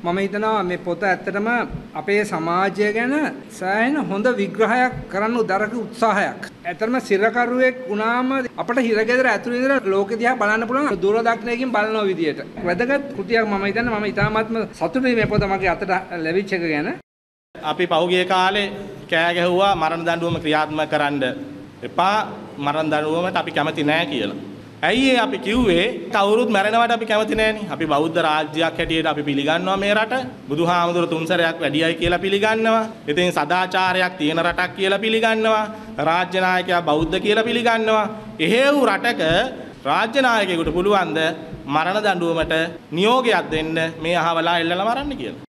මම හිතනවා මේ පොත ඇත්තටම අපේ සමාජය ගැන සෑහෙන හොඳ විග්‍රහයක් කරන්න උදරක උත්සාහයක්. ඇත්තටම සිරකරුවෙක් වුණාම අපිට හිරගෙදර ඇතුළේ ඉඳලා ලෝකෙ දිහා බලන්න පුළුවන් දුරදක්නයකින් බලන විදියට. වැදගත් කෘතියක් මම හිතන්නේ මම ඉතාමත්ම සතුටුයි මේ පොත මගේ අතට ලැබිච්ච එක ගැන. අපි පහුගිය කාලේ කෑ ගැහුවා මරණ දඬුවම ක්‍රියාත්මක කරන්න එපා මරණ දඬුවමට අපි කැමති නෑ කියලා. ඇයි අපි කිව්වේ කවුරුත් මැරෙනවට අපි කැමති නෑනේ. අපි බෞද්ධ රාජ්‍යයක් හැටියට අපි පිළිගන්නවා මේ රට. බුදුහාමුදුරු තුන්සරයක් වැඩියයි කියලා පිළිගන්නවා. ඉතින් සදාචාරයක් තියෙන රටක් කියලා පිළිගන්නවා. රාජ්‍ය නායකයා බෞද්ධ කියලා පිළිගන්නවා. එහෙව් රටක රාජ්‍ය නායකයෙකුට පුළුවන් ද මරණ දඬුවමට නියෝගයක් දෙන්න මේ අහවලා එල්ලලා මරන්න කියලා.